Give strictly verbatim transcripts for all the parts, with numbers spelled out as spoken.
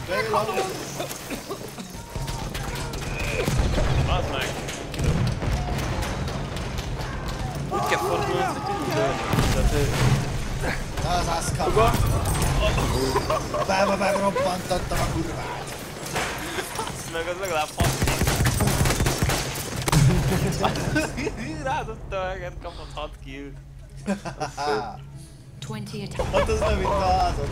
Az meg! Úgy kell fordulni, hogy tudjuk dőlni. Az az kama! Bába bába robbantattam a kurvát! Azt meg az legalább hat. Rádobta meg, kapott hat killt. Hát az nem itt a házat.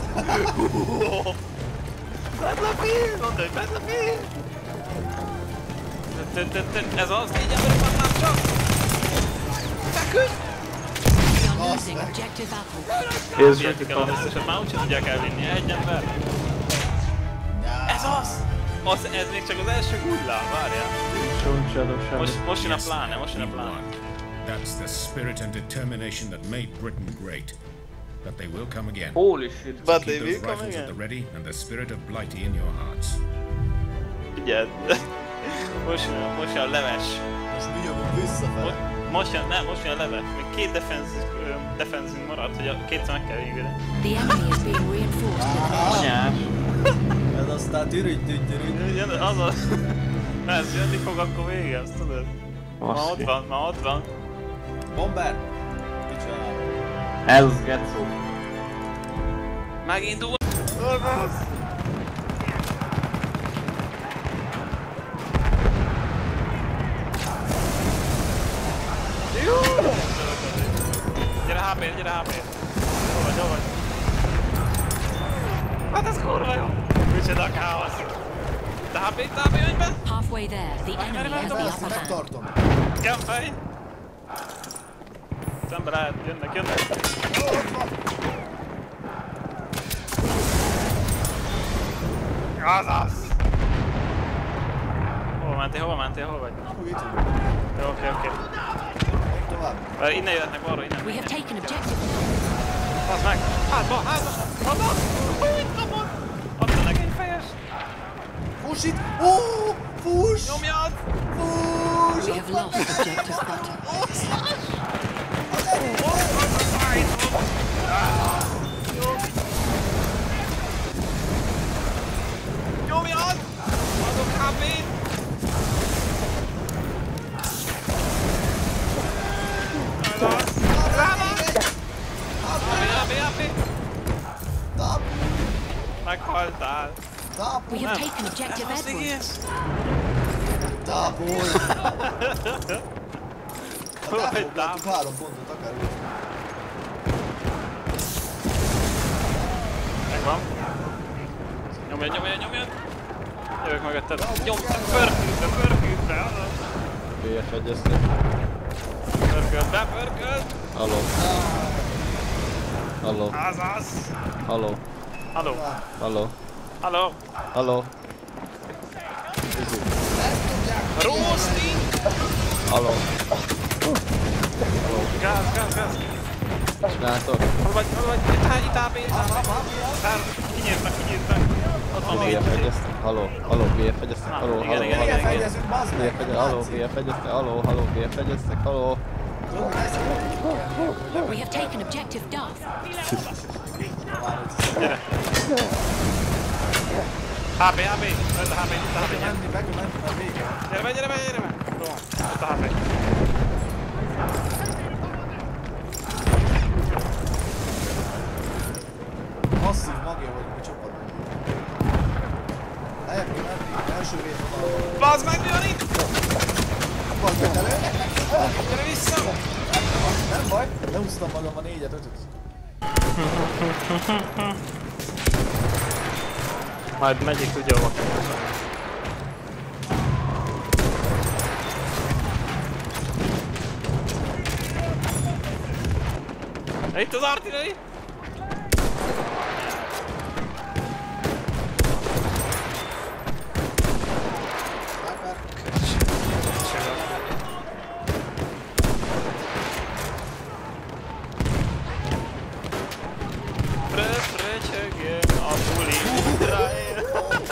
Battlefield! Mondd, hogy Battlefield! Ez az, négy ember van már csak! Feküdj! Érzik el az összeset, már úgyse tudják elvinni, egy ember! Ez az! az! Ez még csak az első hullám, várjál! Most, most jön a pláne, most jön a pláne. That's the spirit and determination that made Britain great. But they will come again. Holy shit! So But keep they those will come rifles again! at the ready and the spirit of Blighty in your hearts. Figyeld! Most, most jön a leves. Most mi jövünk visszafele. Most jön, nem, most jön a leves. Még két defenzünk maradt, hogy a kétszer meg kell végülni. Anyás! Ez aztán tűrügy, tűrügy, tűrügy. Jön, az az. Ez jönni fog, akkor vége, azt tudod? Ma ott van, ma ott van. Bomber! Kicsinálom. Ez az getszó. Megindul! Az! Gyere há pé, gyere há pé! Hol vagy, hol vagy? Hát ez kurva jó! Micsoda káosz! Te há pé, te há pé, jöjj be! Halfway there, the enemy has the upper hand. Megtartom. Gunfire! Szembe lehet, jönnek, jönnek! Azaz! Hova mentél, hova mentél, hol vagy? Jó, oké, oké. Tovább. Innen jöhetnek balra, innen. We have taken objective. Bazd meg! Hátba, hátba! Hátba! Hú, itt kapod! Add a legényfejes! Fuss itt! Ó! Fuss! Nyomjad! Fuss! We have lost objective butter. Nyomjad! Adok há pét! Meghaltál! We have taken objective Edward. Tápol! Hát tápoltuk három pontot akár úgy. Megvan. Nyomjad, nyomjad, nyomjad! Jövök mögötted. Nyomjad, pörkültbe, pörkültbe! bé ef egyeztek. Pörkölt be, pörkölt! Halló. Halló. Azaz! Halló. Halló! Halló. Halló! Halló. Roasting! Halló. Gáz, gáz, gáz! Csináltok? Hol vagy, hol vagy? Itt áll, itt áll, bé ef! Kinyírtak, kinyírtak! Ott van bé még ef egy. egyeztek. Halló. Halló. bé ef egyeztek. Halló. Igen, Halló. igen, Halló. igen, igen. Fegyezünk, bazd bé ef meg! egyeztek. Halló. bé ef egyeztek. Halló. Halló. bé ef egyeztek. Halló. We have taken objective Duff. Gyere! há pé, há pé! Ott a há pé, ott a há pé! Menni, meg, menni, meg vége. Gyere be, gyere be, gyere be! Jó, ott a há pé. Masszív magja vagyunk a csapatban. Lehet menni, első vészvonalban. Bazd meg, mi van itt? Bazd meg elő! Gyere vissza! Nem baj, lehúztam magam a négyet, ötöt. Majd megyik ugye hova. Itt az artilleri! Fröcsögjön a buli Izrael!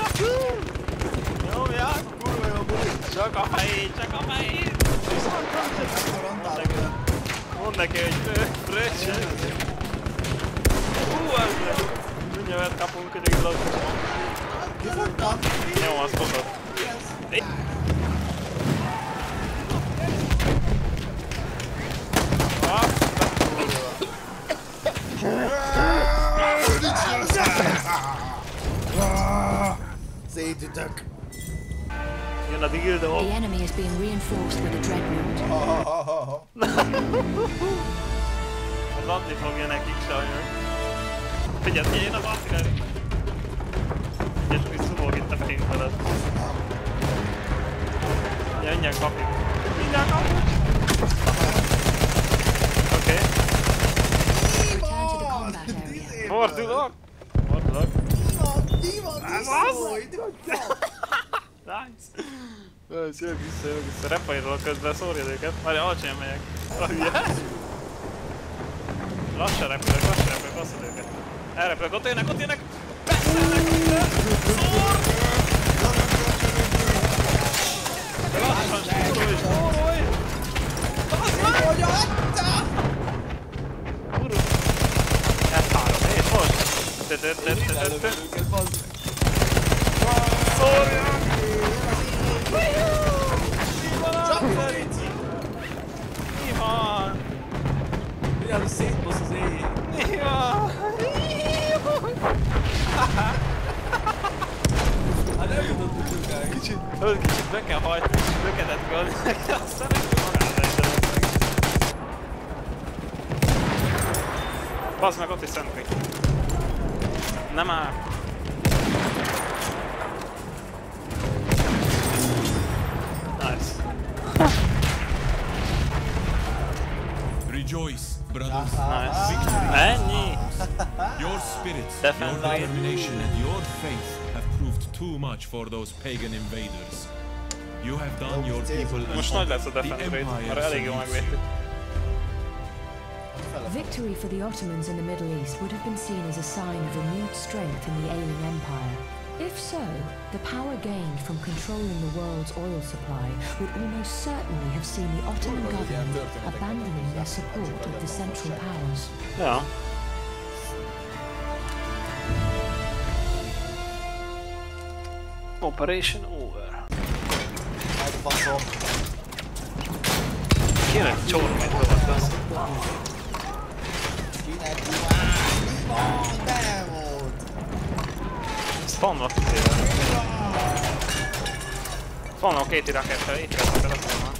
Nyomjál! Kurva jó buli! Csak a fejét, csak a fejét! Mondd neki, hogy fröcsögjön! Hú, az le! Mindjárt kapunk egy lakosban! Kifogtam! Jó, azt fogod. Szétütök! Jön a dildo. The enemy is being reinforced with a dreadnought. Ha-ha-ha-ha! Az adni fogja nekik sajnos. Figyelj, jön az artilleri. És úgy szumog itt a fény felett. Ja, mindjárt kapjuk. Mindjárt kapjuk! Oké. Okay. Return to the combat area. Fordulok! Fordulok. Mi van? Ez az? Nice! Ez jön vissza, jön vissza. Repairolok közben, szórjad őket. Várja, alacsonyan megyek. A hülye. Lassan repülök, lassan repülök, basszad őket. Elrepülök, ott jönnek, ott jönnek! Beszélnek, szór! De lassan, spórolj, spórolj! Hogy adta? Uru! F három, és most! Ellövöm őket, bazd! Szórjak! Csak Ferici! Mi van? Milyen szétbasz az éjjé? Mi van? Hát nem jutottuk sokáig. Kicsit, kicsit be kell hajtani, kicsit lökedet kell adni neki, aztán neki magára ejteni. Bazd meg, ott is szentri. Nem már. Nice. Rejoice, brothers. Nice. Ennyi! Your spirits, Defend your line. determination, and your faith have proved too much for those pagan invaders. You have done your people an Most nagy lesz a honor. The defense rate, Empire arra elég jól salutes megvédtük. Victory for the Ottomans in the Middle East would have been seen as a sign of renewed strength in the ailing empire. If so, the power gained from controlling the world's oil supply would almost certainly have seen the Ottoman government abandoning their support of the Central Powers. Ja. Operation over. Megbaszom. Kinek csormét lovadt? Kinek duál? Mi van? De volt! Spawn van kitéve. Spawn van két irakettel, itt lesz a telefonban.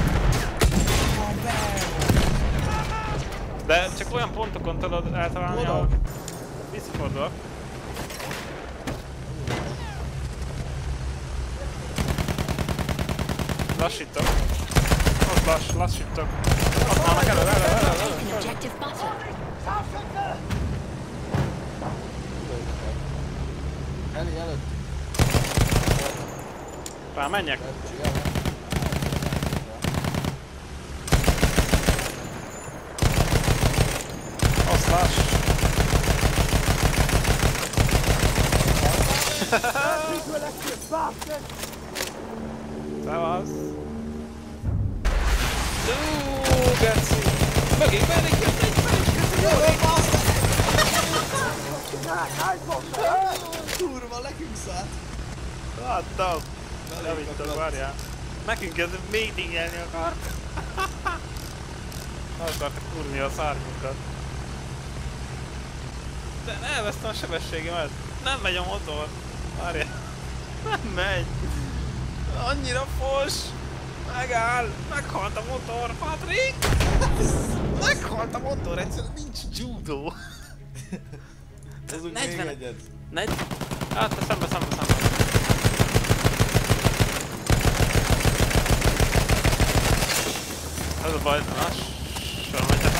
De csak olyan pontokon tudod eltalálni, ahol visszafordulok. Lassítok. Ott lass, lassítok. Ott vannak elő, elő, elő, elő, elő. Taken objective butter. Eli előtt. Rá menjek. Azt lass. Szevasz. Uuuu, geci. Mögénk, menjünk, menjünk, menjünk, Kurva, nekünk szállt. Láttam. Javítok, várjál. Nekünk ez még dingelni akar. Akartak kurni a szárnyunkat. De elvesztem a sebességemet. Nem megy a motor. Várjál. Nem megy. Annyira fos. Megáll. Meghalt a motor, Patrik. Meghalt a motor, egyszerűen nincs judo. Hozzunk még negyven. egyet. negyven. Hát, szembe, szembe, szembe. Ez a baj, lassan megyek.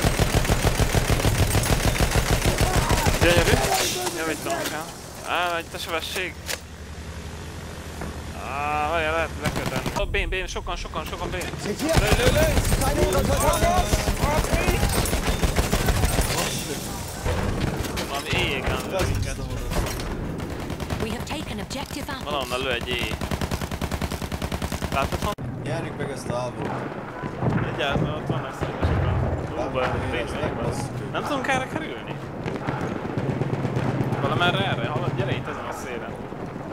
Gyönyörű. Javítanom kell. Á, itt a sebesség. Á, várjál, lehet lekötni. Ó, bén, bén, sokan, sokan, sokan bén. Lő, lő, lő! Valami éjjéken lő minket. We have taken objective apple. Valahonnan lő egy éj. Látod, hon? Nyerjük meg ezt a háborút. Egyáltalán ott vannak szerintem. Lóban, tényleg. Nem tudunk erre kerülni? Valamerre erre, halad, gyere itt ezen a szélen.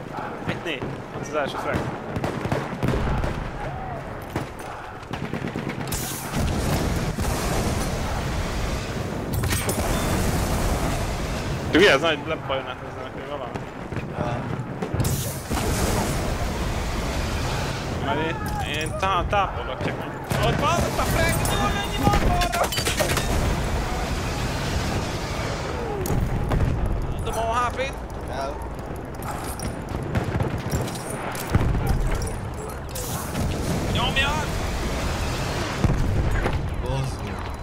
Né, ott az első frag. Ugye ez nagy lepajnát hozzanak, hogy valami. Mert én, én tá tápolok csak meg. Ott van, ott a frag, nyomom, ennyi van balra! Dobom a há pét. El. Nyomjad! Bozzul.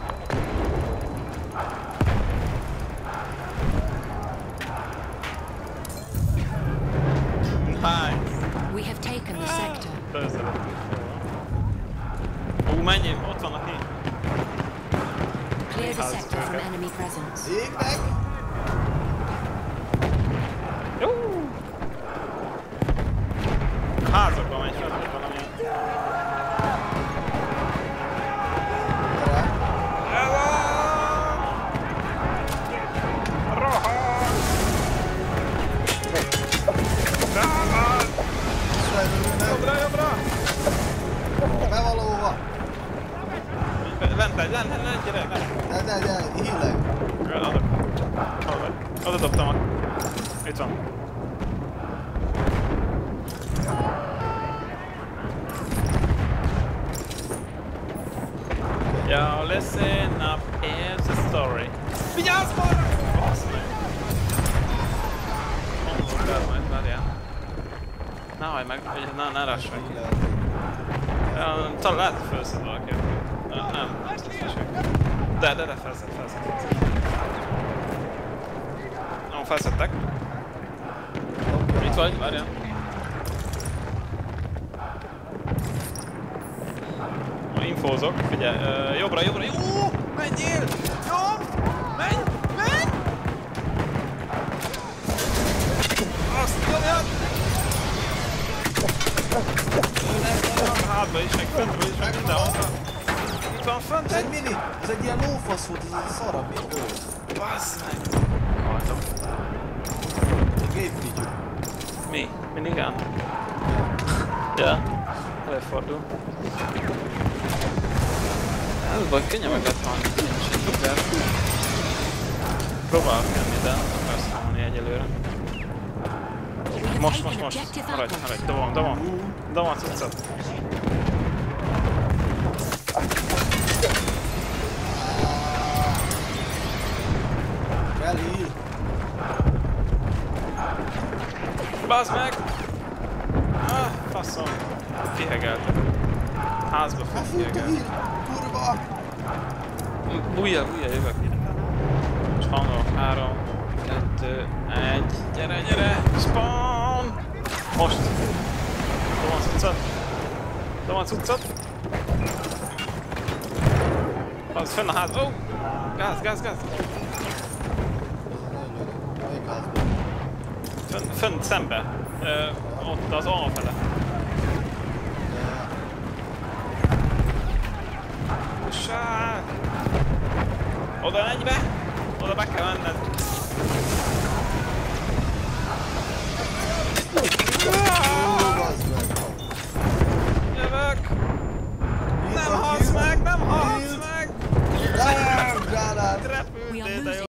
We have taken the sector. Közelebb. Ú, menjél, ott vannak itt. Clear the sector from enemy presence. Ég meg! Jó! Házakban megy fel, hogy valamilyen. Jobbra, jobbra! Bevalóva! Lent egy, lent, lent, gyere, lent! De, de, de, híleg! Oda, oda dobtam a... Itt van. Yo, listen up, here's the story. Vigyázz balra! Basz meg! Mondom, kell majd, várjál. Ne hajj meg, hogy ne, ne ráss meg. Ja, talán lehet, hogy felszed valaki. Nem, nem, de, de, de felszed, felszed. Nem, felszedtek. Itt vagy, várjál. Infózok, figyelj, uh, jobbra, jobbra, jó! Menjél! Jobb! Menj! Menj! Azt nyomjad! Hátba is, meg föntbe is, meg mindenhol. Itt van fönt Ez egy egy... mini, ez egy ilyen lófasz volt, ez egy szarabb, mint ó. Bassz meg! Haltam. Gépvigyű. Mi? Minigán? Ja, előfordul. Ez baj, könnyen meg lehet halni, nincs egy duper. Próbálok menni, de nem akarsz halni egyelőre. Most, most, most! Maradj, maradj, dobom, dobom! Dobom a cuccot! Kell híl. Bazd meg! Ah, faszom! Kihegeltek. Házba A fent fut a kihegelt. híl! Kurva! Bújjál, bújjál, jövök. És hangolok. Három, kettő, egy. Gyere, gyere! Spawn! Most! Dobom a cuccot. Dobom a cuccot. Az fenn a ház. Ó! Oh! Gáz, gáz, gáz! Melyik házban? Fönn, fönn szembe. Ö, ott az A fele. Ussák! Oda menj be! Oda be kell menned!